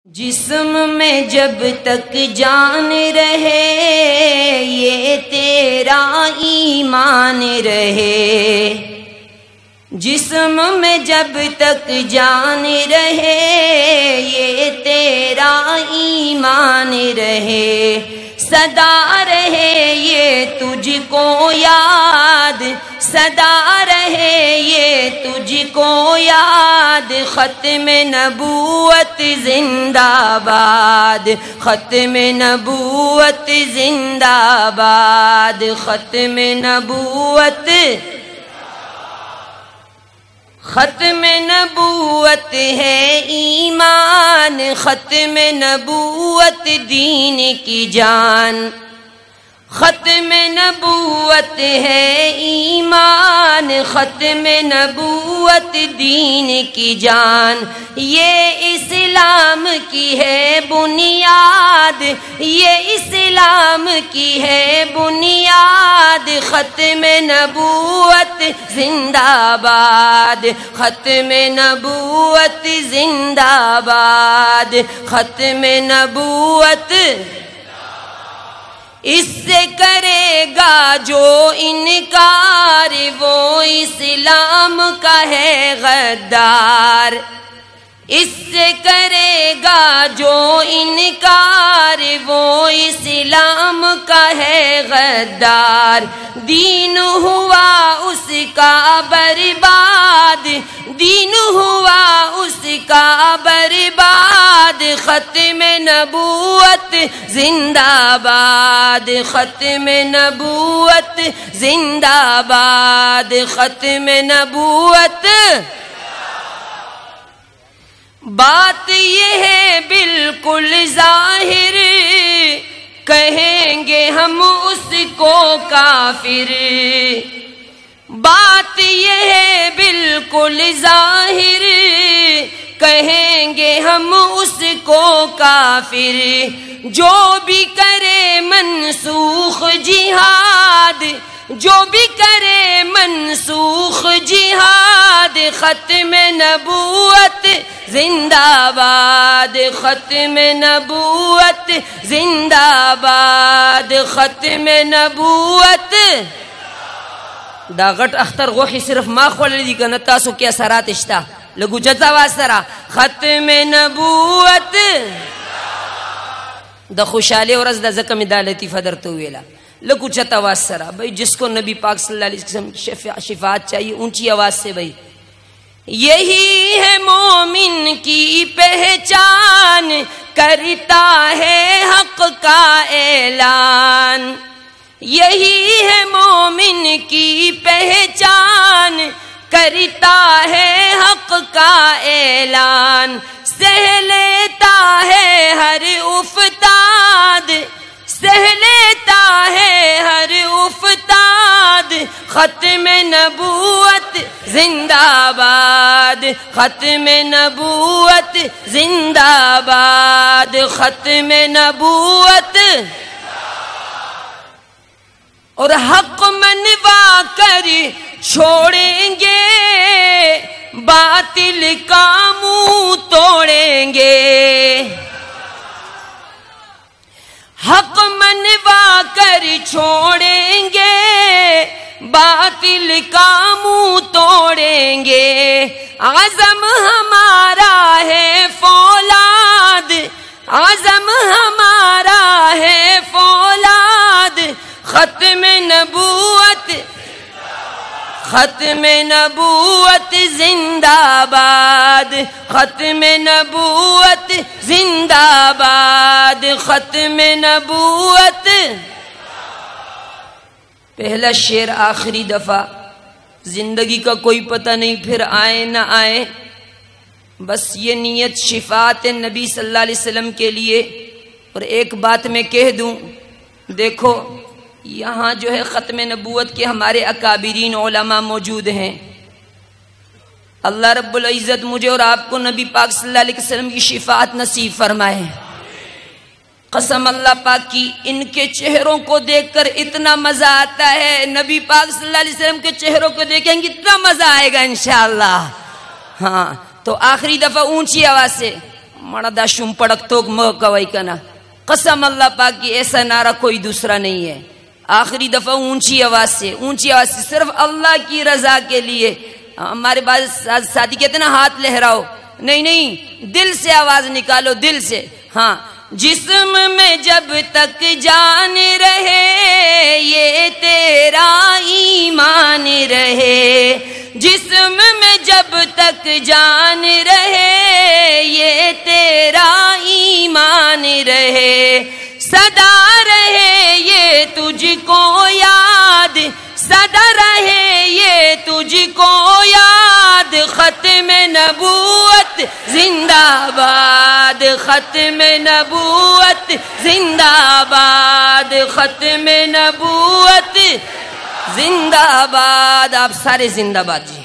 جسم میں جب تک جان رہے یہ تیرا ایمان رہے، جسم میں جب تک جان رہے یہ تیرا ایمان رہے، سدا رہے یہ تجھ کو یاد، سدا رہے یہ تجھ کو یاد، ختم نبوت زندہ باد، ختم نبوت زندہ باد، ختم نبوت، ختم نبوت ہے ایمان، ختم نبوت دین کی جان، ختم نبوت ہے ایمان، ختم نبوت دین کی جان، یہ اسلام کی ہے بنیاد، یہ اسلام کی ہے بنیاد، ختم نبوت زندہ باد، ختم نبوت زندہ باد، ختم نبوت، اس سے کرے گا جو انکار وہ اسلام کا ہے غدار، اس سے کرے گا جو انکار وہ اسلام کا ہے غدار، دین ہوا اس کا برباد، دین ہوا اس کا برباد، ختم نبوت زندہ باد، ختم نبوت زندہ باد، ختم نبوت۔ بات یہ ہے بالکل ظاہر، کہیں گے ہم اس کو کافر، بات یہ ہے بالکل ظاہر، کہیں گے ہم اس کو کافر، جو بھی کرے منسوخ جہاد، جو بھی کرے منسوخ جہاد، ختم نبوت زندہ باد، ختم نبوت زندہ باد، ختم نبوت۔ دا غٹ اختر غوحی صرف ما خواللی دی کنا تاسو کیا سرات اشتا لگو جزا واسرا، ختم نبوت۔ دا خوشحالی ورز دا زکم دا لطیفہ در تو ویلا لگو چتا واسرا بھئی، جس کو نبی پاک صلی اللہ علیہ وسلم شفاعت چاہیے اونچی آواز سے بھئی، یہی ہے مومن کی پہچان، کرتا ہے حق کا اعلان، یہی ہے مومن کی پہچان، کرتا ہے حق کا اعلان، سہ لیتا ہے ہر افتاد، سہ لیتا ہے ہر افتاد، ختم نبوت زندہ باد، ختم نبوت زندہ باد، ختم نبوت۔ اور حق منوا کر چھوڑیں گے، باطل کا منہ توڑیں گے، حق منوا کر چھوڑیں گے، باطل کا منہ توڑیں گے، عزم ہمارا ہے فولاد، عزم ہمارا ہے فولاد، ختم نبوت، ختم نبوت زندہ باد، ختم نبوت زندہ باد، ختم نبوت۔ پہلا شعر آخری دفعہ، زندگی کا کوئی پتہ نہیں پھر آئے نہ آئے، بس یہ نیت شفاعت نبی صلی اللہ علیہ وسلم کے لیے۔ اور ایک بات میں کہہ دوں، دیکھو یہاں جو ہے ختم نبوت کے ہمارے اکابرین علماء موجود ہیں، اللہ رب العزت مجھے اور آپ کو نبی پاک صلی اللہ علیہ وسلم کی شفاعت نصیب فرمائے۔ قسم اللہ پاک کی، ان کے چہروں کو دیکھ کر اتنا مزہ آتا ہے، نبی پاک صلی اللہ علیہ وسلم کے چہروں کو دیکھیں گے اتنا مزہ آئے گا انشاءاللہ۔ ہاں تو آخری دفعہ اونچی آواز سے مڑا دا شم پڑک توک مکوئی کنا. قسم اللہ پاک کی ایسا نعرہ کوئی دوسرا نہیں ہے. آخری دفعہ اونچی آواز سے صرف اللہ کی رضا کے لیے. ہمارے بعض ساتھی کہتے ہیں نا ہاتھ لہراؤ, نہیں, دل سے آواز نکالو, دل سے. ہاں, جسم میں جب تک جان رہے یہ تیرا ایمان رہے, جسم میں جب تک جان رہے یہ تیرا ایمان رہے, سدا رہے یہ تجھ کو یاد, سدا رہے یہ تجھ کو یاد, ختم نبوت زندہ باد, ختم نبوت زندہ باد, ختم نبوت زندہ باد. آپ سارے زندہ باد جی.